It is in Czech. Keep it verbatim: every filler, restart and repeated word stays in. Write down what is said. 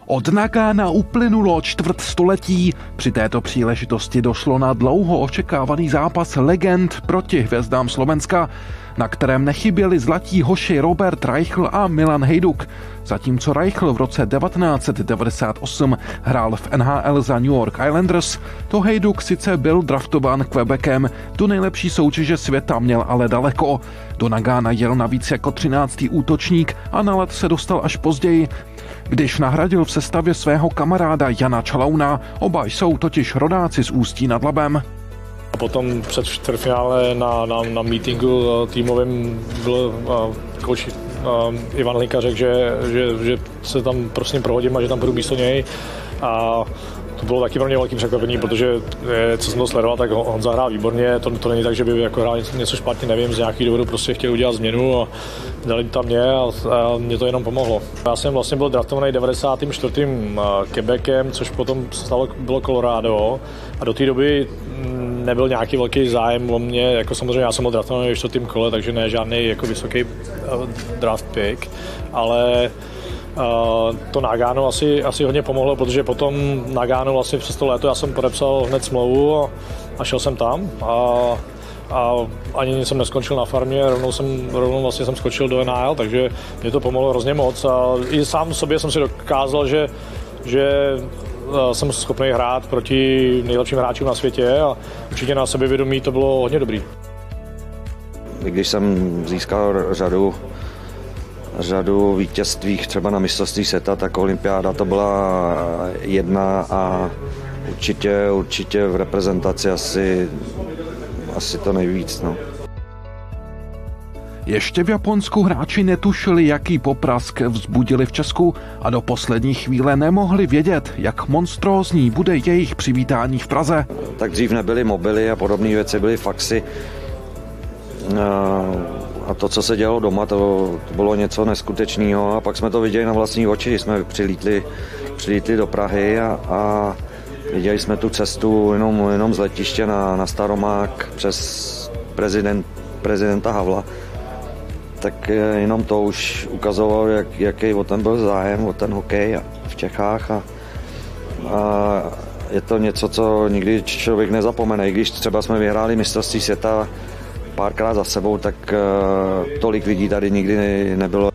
Od Nagána uplynulo čtvrt století. Při této příležitosti došlo na dlouho očekávaný zápas legend proti hvězdám Slovenska, na kterém nechyběli zlatí hoši Robert Reichl a Milan Hejduk. Zatímco Reichl v roce devatenáct set devadesát osm hrál v N H L za New York Islanders, to Hejduk sice byl draftován Quebecem, do nejlepší soutěže světa měl ale daleko. Do Nagána jel navíc jako třináctý útočník a na led se dostal až později, když nahradil v sestavě svého kamaráda Jana Čalauna. Oba jsou totiž rodáci z Ústí nad Labem. A potom před čtvrtfinále na, na, na meetingu týmovým byl uh, coach uh, Ivan Hlinka řekl, že, že, že se tam prostě prohodím a že tam půjdu místo něj. A to bylo taky pro mě velkým překvapení, protože co jsem to sledoval, tak on zahrál výborně. To, to není tak, že by jako hrál něco špatně, nevím, z nějakých důvodů prostě chtěl udělat změnu a dali tam mě a, a mě to jenom pomohlo. Já jsem vlastně byl draftovaný devadesátým čtvrtým Quebecem, což potom stalo, bylo Colorado a do té doby nebyl nějaký velký zájem o mě, jako samozřejmě já jsem byl draftovaný v čtvrtém kole, takže ne žádný jako vysoký draft pick, ale Uh, to Nagano asi, asi hodně pomohlo, protože potom Nagano vlastně přes to léto já jsem podepsal hned smlouvu a, a šel jsem tam a, a ani jsem neskončil na farmě, rovnou jsem, rovnou vlastně jsem skočil do N H L, takže mě to pomohlo hrozně moc a i sám sobě jsem si dokázal, že, že jsem schopný hrát proti nejlepším hráčům na světě a určitě na sebevědomí to bylo hodně dobrý. Když jsem získal řadu řadu vítězství třeba na mistrovství světa, tak olympiáda to byla jedna a určitě, určitě v reprezentaci asi, asi to nejvíc. No. Ještě v Japonsku hráči netušili, jaký poprask vzbudili v Česku a do poslední chvíle nemohli vědět, jak monstrózní bude jejich přivítání v Praze. Tak dřív nebyly mobily a podobné věci, byly faxy. A to, co se dělalo doma, to, to bylo něco neskutečného a pak jsme to viděli na vlastní oči, jsme přilítli, přilítli do Prahy a, a viděli jsme tu cestu jenom, jenom z letiště na, na Staromák přes prezident, prezidenta Havla. Tak jenom to už ukazovalo, jak, jaký o ten byl zájem, o ten hokej v Čechách a, a je to něco, co nikdy člověk nezapomene, i když třeba jsme vyhráli mistrovství světa párkrát za sebou, tak uh, tolik lidí tady nikdy nebylo.